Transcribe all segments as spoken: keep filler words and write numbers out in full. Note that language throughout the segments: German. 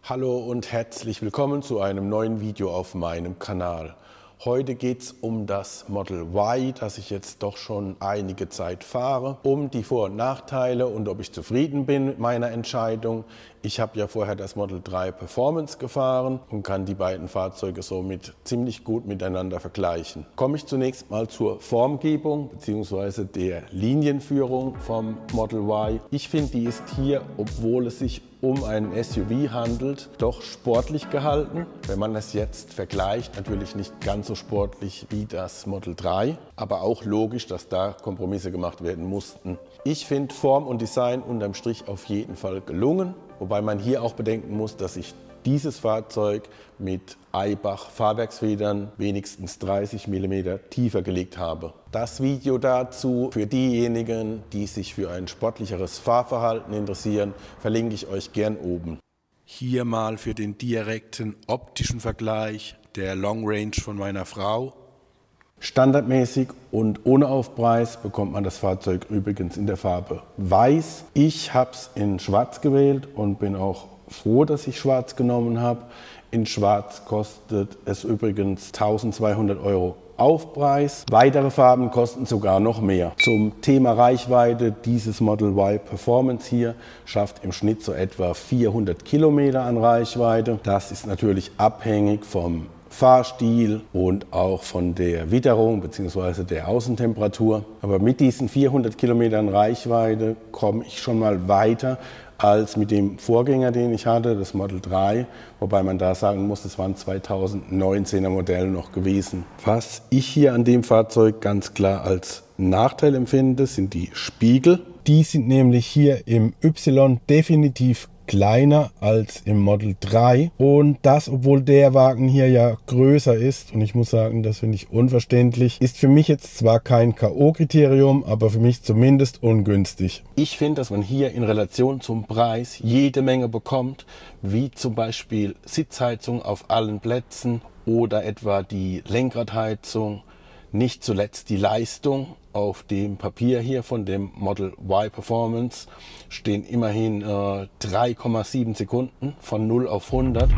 Hallo und herzlich willkommen zu einem neuen Video auf meinem Kanal. Heute geht es um das Model Y, das ich jetzt doch schon einige Zeit fahre, um die Vor- und Nachteile und ob ich zufrieden bin mit meiner Entscheidung. Ich habe ja vorher das Model drei Performance gefahren und kann die beiden Fahrzeuge somit ziemlich gut miteinander vergleichen. Komme ich zunächst mal zur Formgebung bzw. der Linienführung vom Model Y. Ich finde, die ist hier, obwohl es sich um einen S U V handelt, doch sportlich gehalten. Wenn man es jetzt vergleicht, natürlich nicht ganz so sportlich wie das Model drei, aber auch logisch, dass da Kompromisse gemacht werden mussten. Ich finde Form und Design unterm Strich auf jeden Fall gelungen, wobei man hier auch bedenken muss, dass ich dieses Fahrzeug mit Eibach Fahrwerksfedern wenigstens dreißig Millimeter tiefer gelegt habe. Das Video dazu für diejenigen, die sich für ein sportlicheres Fahrverhalten interessieren, verlinke ich euch gern oben. Hier mal für den direkten optischen Vergleich der Long Range von meiner Frau. Standardmäßig und ohne Aufpreis bekommt man das Fahrzeug übrigens in der Farbe Weiß. Ich habe es in Schwarz gewählt und bin auch froh, dass ich Schwarz genommen habe. In Schwarz kostet es übrigens eintausendzweihundert Euro Aufpreis. Weitere Farben kosten sogar noch mehr. Zum Thema Reichweite, dieses Model Y Performance hier schafft im Schnitt so etwa vierhundert Kilometer an Reichweite. Das ist natürlich abhängig vom Fahrstil und auch von der Witterung bzw. der Außentemperatur. Aber mit diesen vierhundert Kilometern Reichweite komme ich schon mal weiter als mit dem Vorgänger, den ich hatte, das Model drei, wobei man da sagen muss, das war ein zweitausendneunzehner Modell noch gewesen. Was ich hier an dem Fahrzeug ganz klar als Nachteil empfinde, sind die Spiegel. Die sind nämlich hier im Y definitiv kleiner als im Model drei und das, obwohl der Wagen hier ja größer ist, und ich muss sagen, das finde ich unverständlich, ist für mich jetzt zwar kein K O-Kriterium, aber für mich zumindest ungünstig. Ich finde, dass man hier in Relation zum Preis jede Menge bekommt, wie zum Beispiel Sitzheizung auf allen Plätzen oder etwa die Lenkradheizung, nicht zuletzt die Leistung. Auf dem Papier hier von dem Model Y Performance stehen immerhin äh, drei Komma sieben Sekunden von null auf hundert.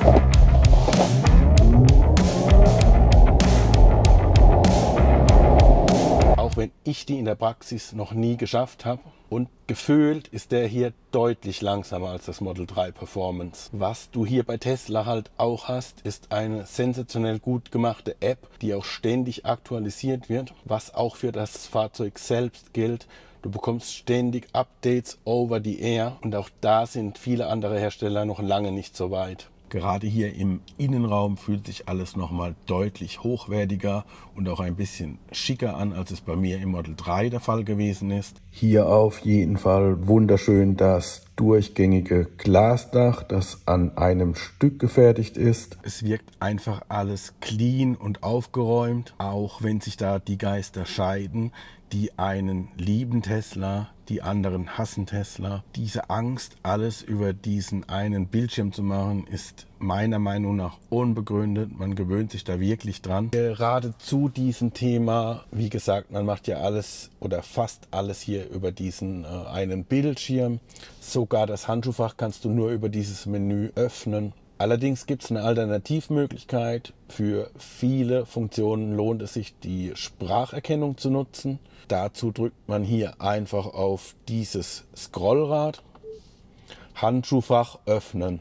Auch wenn ich die in der Praxis noch nie geschafft habe. Und gefühlt ist der hier deutlich langsamer als das Model drei Performance. Was du hier bei Tesla halt auch hast, ist eine sensationell gut gemachte App, die auch ständig aktualisiert wird, was auch für das Fahrzeug selbst gilt. Du bekommst ständig Updates over the air und auch da sind viele andere Hersteller noch lange nicht so weit. Gerade hier im Innenraum fühlt sich alles nochmal deutlich hochwertiger und auch ein bisschen schicker an, als es bei mir im Model drei der Fall gewesen ist. Hier auf jeden Fall wunderschön das durchgängige Glasdach, das an einem Stück gefertigt ist. Es wirkt einfach alles clean und aufgeräumt, auch wenn sich da die Geister scheiden. Die einen lieben Tesla, die anderen hassen Tesla. Diese Angst, alles über diesen einen Bildschirm zu machen, ist meiner Meinung nach unbegründet. Man gewöhnt sich da wirklich dran. Gerade zu diesem Thema, wie gesagt, man macht ja alles oder fast alles hier über diesen äh, einen Bildschirm. Sogar das Handschuhfach kannst du nur über dieses Menü öffnen. Allerdings gibt es eine Alternativmöglichkeit. Für viele Funktionen lohnt es sich, die Spracherkennung zu nutzen. Dazu drückt man hier einfach auf dieses Scrollrad. Handschuhfach öffnen.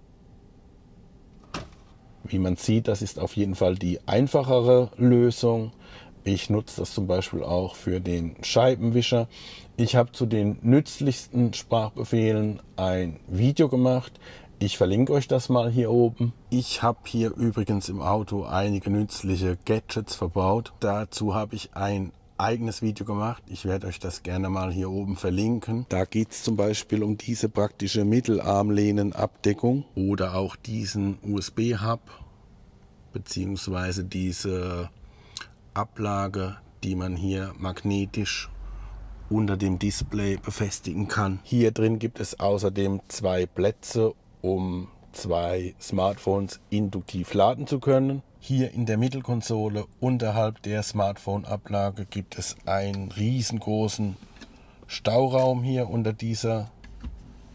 Wie man sieht, das ist auf jeden Fall die einfachere Lösung. Ich nutze das zum Beispiel auch für den Scheibenwischer. Ich habe zu den nützlichsten Sprachbefehlen ein Video gemacht. Ich verlinke euch das mal hier oben. Ich habe hier übrigens im Auto einige nützliche Gadgets verbaut. Dazu habe ich ein eigenes Video gemacht. Ich werde euch das gerne mal hier oben verlinken. Da geht es zum Beispiel um diese praktische Mittelarmlehnenabdeckung oder auch diesen U S B-Hub beziehungsweise diese Ablage, die man hier magnetisch unter dem Display befestigen kann. Hier drin gibt es außerdem zwei Plätze, um zwei Smartphones induktiv laden zu können. Hier in der Mittelkonsole unterhalb der Smartphone-Ablage gibt es einen riesengroßen Stauraum hier unter dieser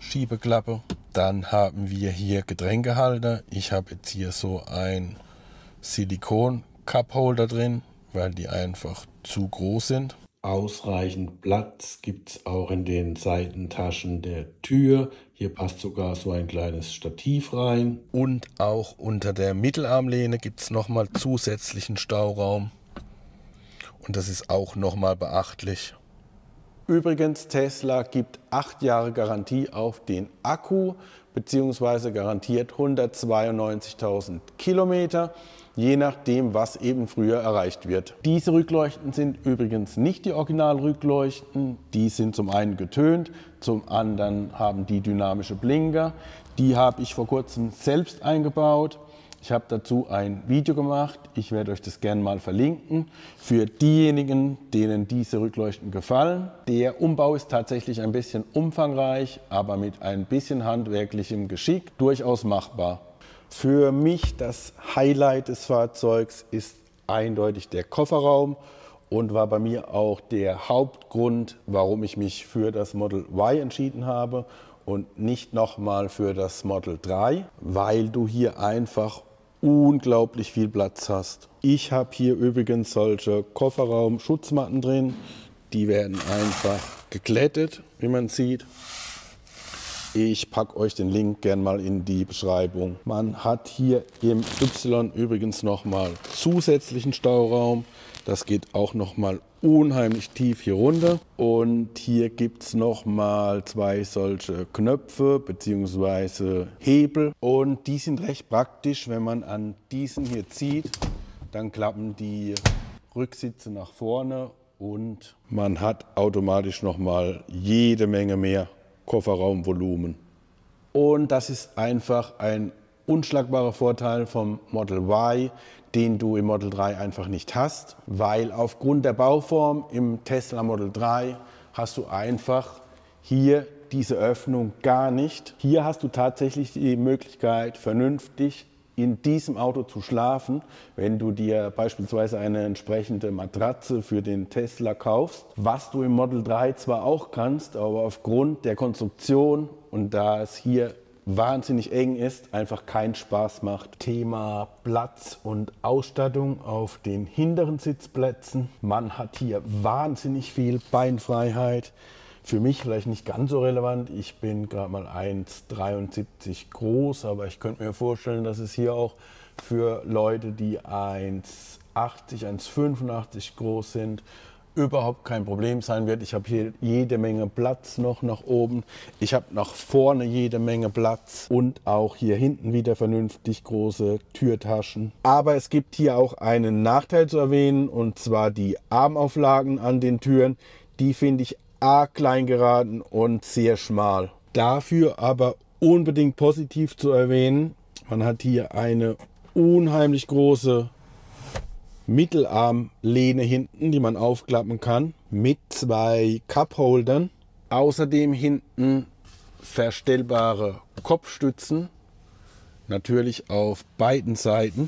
Schiebeklappe. Dann haben wir hier Getränkehalter. Ich habe jetzt hier so ein Silikon-Cup-Holder drin, weil die einfach zu groß sind. Ausreichend Platz gibt es auch in den Seitentaschen der Tür. Hier passt sogar so ein kleines Stativ rein. Und auch unter der Mittelarmlehne gibt es nochmal zusätzlichen Stauraum. Und das ist auch nochmal beachtlich. Übrigens, Tesla gibt acht Jahre Garantie auf den Akku, beziehungsweise garantiert hundertzweiundneunzigtausend Kilometer, je nachdem, was eben früher erreicht wird. Diese Rückleuchten sind übrigens nicht die Originalrückleuchten. Die sind zum einen getönt, zum anderen haben die dynamische Blinker. Die habe ich vor kurzem selbst eingebaut. Ich habe dazu ein Video gemacht. Ich werde euch das gerne mal verlinken. Für diejenigen, denen diese Rückleuchten gefallen. Der Umbau ist tatsächlich ein bisschen umfangreich, aber mit ein bisschen handwerklichem Geschick durchaus machbar. Für mich das Highlight des Fahrzeugs ist eindeutig der Kofferraum und war bei mir auch der Hauptgrund, warum ich mich für das Model Y entschieden habe und nicht nochmal für das Model drei, weil du hier einfach unglaublich viel Platz hast. Ich habe hier übrigens solche Kofferraum-Schutzmatten drin. Die werden einfach geglättet, wie man sieht. Ich packe euch den Link gerne mal in die Beschreibung. Man hat hier im Y übrigens nochmal zusätzlichen Stauraum. Das geht auch nochmal unheimlich tief hier runter. Und hier gibt es nochmal zwei solche Knöpfe bzw. Hebel. Und die sind recht praktisch, wenn man an diesen hier zieht. Dann klappen die Rücksitze nach vorne und man hat automatisch nochmal jede Menge mehr Kofferraumvolumen. Und das ist einfach ein unschlagbarer Vorteil vom Model Y, den du im Model drei einfach nicht hast, weil aufgrund der Bauform im Tesla Model drei hast du einfach hier diese Öffnung gar nicht. Hier hast du tatsächlich die Möglichkeit, vernünftig in diesem Auto zu schlafen, wenn du dir beispielsweise eine entsprechende Matratze für den Tesla kaufst, was du im Model drei zwar auch kannst, aber aufgrund der Konstruktion und da es hier wahnsinnig eng ist, einfach keinen Spaß macht. Thema Platz und Ausstattung auf den hinteren Sitzplätzen. Man hat hier wahnsinnig viel Beinfreiheit. Für mich vielleicht nicht ganz so relevant. Ich bin gerade mal eins Komma dreiundsiebzig groß, aber ich könnte mir vorstellen, dass es hier auch für Leute, die eins Komma achtzig, eins Komma fünfundachtzig groß sind, überhaupt kein Problem sein wird. Ich habe hier jede Menge Platz noch nach oben. Ich habe nach vorne jede Menge Platz und auch hier hinten wieder vernünftig große Türtaschen. Aber es gibt hier auch einen Nachteil zu erwähnen, und zwar die Armauflagen an den Türen. Die finde ich arg klein geraten und sehr schmal. Dafür aber unbedingt positiv zu erwähnen, man hat hier eine unheimlich große Mittelarmlehne hinten, die man aufklappen kann, mit zwei Cup-Holdern. Außerdem hinten verstellbare Kopfstützen, natürlich auf beiden Seiten.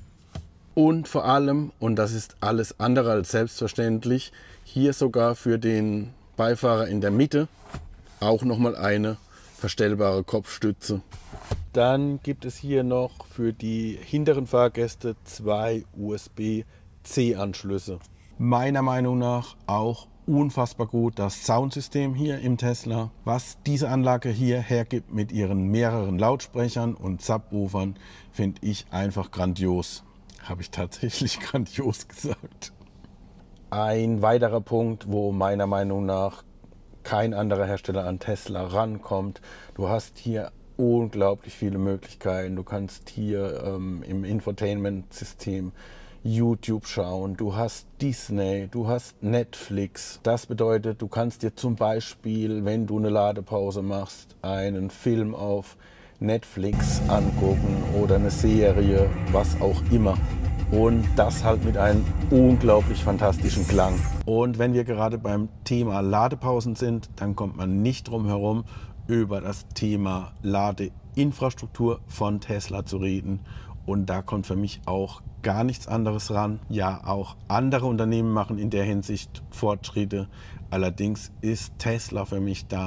Und vor allem, und das ist alles andere als selbstverständlich, hier sogar für den Beifahrer in der Mitte auch nochmal eine verstellbare Kopfstütze. Dann gibt es hier noch für die hinteren Fahrgäste zwei U S B C Anschlüsse. Meiner Meinung nach auch unfassbar gut das Soundsystem hier im Tesla. Was diese Anlage hier hergibt mit ihren mehreren Lautsprechern und Subwoofern, finde ich einfach grandios. Habe ich tatsächlich grandios gesagt. Ein weiterer Punkt, wo meiner Meinung nach kein anderer Hersteller an Tesla rankommt. Du hast hier unglaublich viele Möglichkeiten. Du kannst hier ähm, im Infotainment-System YouTube schauen, du hast Disney, du hast Netflix. Das bedeutet, du kannst dir zum Beispiel, wenn du eine Ladepause machst, einen Film auf Netflix angucken oder eine Serie, was auch immer. Und das halt mit einem unglaublich fantastischen Klang. Und wenn wir gerade beim Thema Ladepausen sind, dann kommt man nicht drum herum, über das Thema Ladeinfrastruktur von Tesla zu reden. Und da kommt für mich auch gar nichts anderes ran. Ja, auch andere Unternehmen machen in der Hinsicht Fortschritte. Allerdings ist Tesla für mich da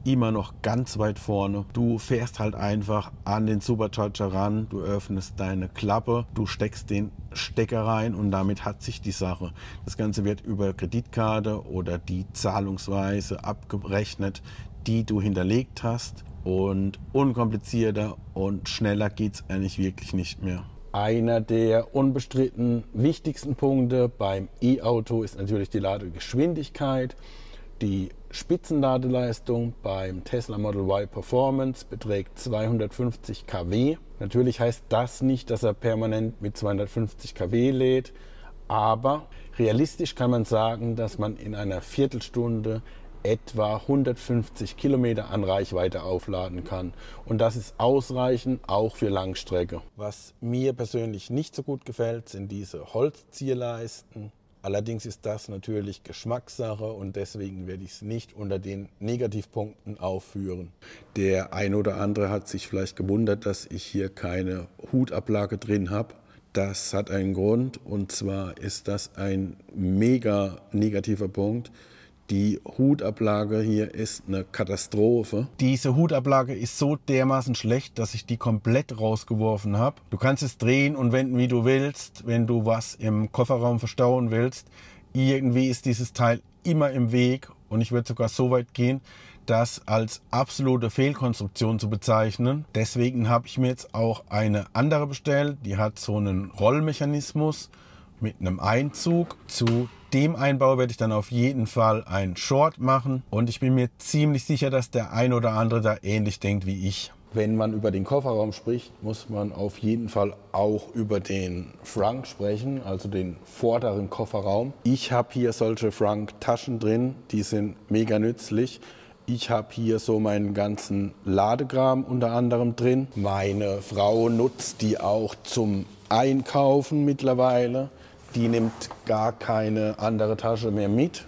immer noch ganz weit vorne. Du fährst halt einfach an den Supercharger ran, du öffnest deine Klappe, du steckst den Stecker rein und damit hat sich die Sache. Das Ganze wird über Kreditkarte oder die Zahlungsweise abgerechnet, die du hinterlegt hast, und unkomplizierter und schneller geht es eigentlich wirklich nicht mehr. Einer der unbestritten wichtigsten Punkte beim E-Auto ist natürlich die Ladegeschwindigkeit. Die Spitzenladeleistung beim Tesla Model Y Performance beträgt zweihundertfünfzig Kilowatt. Natürlich heißt das nicht, dass er permanent mit zweihundertfünfzig Kilowatt lädt, aber realistisch kann man sagen, dass man in einer Viertelstunde etwa hundertfünfzig Kilometer an Reichweite aufladen kann. Und das ist ausreichend auch für Langstrecke. Was mir persönlich nicht so gut gefällt, sind diese Holzzierleisten. Allerdings ist das natürlich Geschmackssache und deswegen werde ich es nicht unter den Negativpunkten aufführen. Der ein oder andere hat sich vielleicht gewundert, dass ich hier keine Hutablage drin habe. Das hat einen Grund, und zwar ist das ein mega negativer Punkt. Die Hutablage hier ist eine Katastrophe. Diese Hutablage ist so dermaßen schlecht, dass ich die komplett rausgeworfen habe. Du kannst es drehen und wenden, wie du willst, wenn du was im Kofferraum verstauen willst. Irgendwie ist dieses Teil immer im Weg, und ich würde sogar so weit gehen, das als absolute Fehlkonstruktion zu bezeichnen. Deswegen habe ich mir jetzt auch eine andere bestellt. Die hat so einen Rollmechanismus mit einem Einzug. Zu dem Einbau werde ich dann auf jeden Fall einen Short machen, und ich bin mir ziemlich sicher, dass der ein oder andere da ähnlich denkt wie ich. Wenn man über den Kofferraum spricht, muss man auf jeden Fall auch über den Frunk sprechen, also den vorderen Kofferraum. Ich habe hier solche Frunk-Taschen drin, die sind mega nützlich. Ich habe hier so meinen ganzen Ladekram unter anderem drin. Meine Frau nutzt die auch zum Einkaufen mittlerweile. Die nimmt gar keine andere Tasche mehr mit.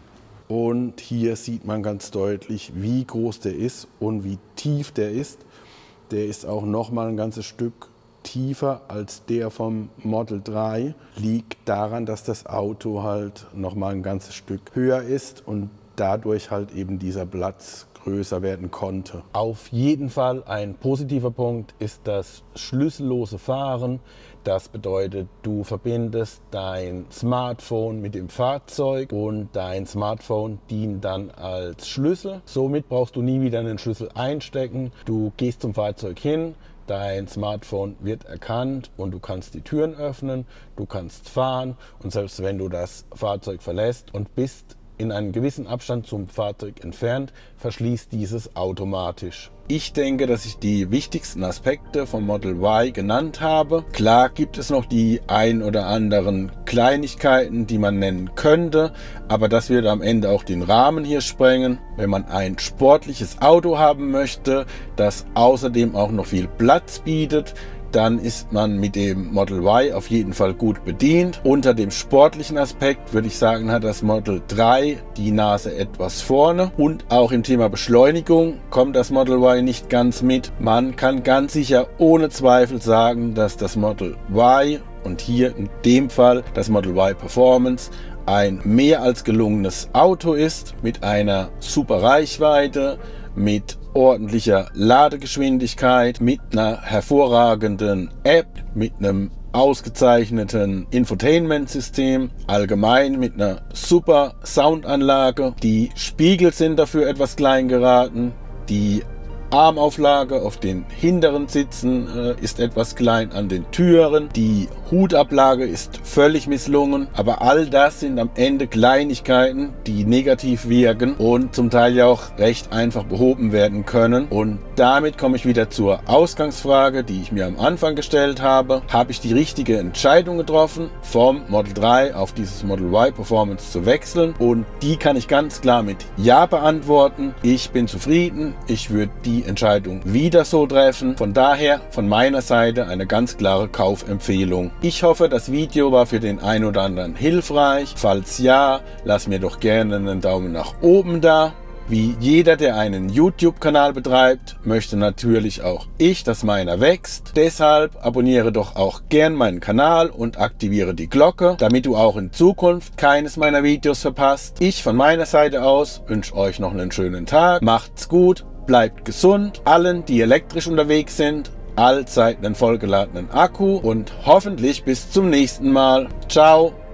Und hier sieht man ganz deutlich, wie groß der ist und wie tief der ist. Der ist auch noch mal ein ganzes Stück tiefer als der vom Model drei. Liegt daran, dass das Auto halt noch mal ein ganzes Stück höher ist und dadurch halt eben dieser Platz größer werden konnte. Auf jeden Fall ein positiver Punkt ist das schlüssellose Fahren. Das bedeutet, du verbindest dein Smartphone mit dem Fahrzeug und dein Smartphone dient dann als Schlüssel. Somit brauchst du nie wieder einen Schlüssel einstecken. Du gehst zum Fahrzeug hin, dein Smartphone wird erkannt und du kannst die Türen öffnen, du kannst fahren, und selbst wenn du das Fahrzeug verlässt und bist in einem gewissen Abstand zum Fahrzeug entfernt, verschließt dieses automatisch. Ich denke, dass ich die wichtigsten Aspekte vom Model Y genannt habe. Klar gibt es noch die ein oder anderen Kleinigkeiten, die man nennen könnte, aber das würde am Ende auch den Rahmen hier sprengen. Wenn man ein sportliches Auto haben möchte, das außerdem auch noch viel Platz bietet, dann ist man mit dem Model Y auf jeden Fall gut bedient. Unter dem sportlichen Aspekt würde ich sagen, hat das Model drei die Nase etwas vorne, und auch im Thema Beschleunigung kommt das Model Y nicht ganz mit. Man kann ganz sicher ohne Zweifel sagen, dass das Model Y, und hier in dem Fall das Model Y Performance, ein mehr als gelungenes Auto ist, mit einer super Reichweite, mit ordentlicher Ladegeschwindigkeit, mit einer hervorragenden App, mit einem ausgezeichneten Infotainment-System, allgemein mit einer super Soundanlage. Die Spiegel sind dafür etwas klein geraten, die Armauflage auf den hinteren Sitzen äh, ist etwas klein an den Türen. Die Hutablage ist völlig misslungen. Aber all das sind am Ende Kleinigkeiten, die negativ wirken und zum Teil ja auch recht einfach behoben werden können. Und damit komme ich wieder zur Ausgangsfrage, die ich mir am Anfang gestellt habe. Habe ich die richtige Entscheidung getroffen, vom Model drei auf dieses Model Y Performance zu wechseln? Und die kann ich ganz klar mit Ja beantworten. Ich bin zufrieden. Ich würde die Entscheidung wieder so treffen. Von daher von meiner Seite eine ganz klare Kaufempfehlung. Ich hoffe, das Video war für den einen oder anderen hilfreich. Falls ja, lass mir doch gerne einen Daumen nach oben da. Wie jeder, der einen YouTube-Kanal betreibt, möchte natürlich auch ich, dass meiner wächst. Deshalb abonniere doch auch gern meinen Kanal und aktiviere die Glocke, damit du auch in Zukunft keines meiner Videos verpasst. Ich von meiner Seite aus wünsche euch noch einen schönen Tag. Macht's gut. bleibt gesund. Allen, die elektrisch unterwegs sind, allzeit einen vollgeladenen Akku und hoffentlich bis zum nächsten Mal. Ciao!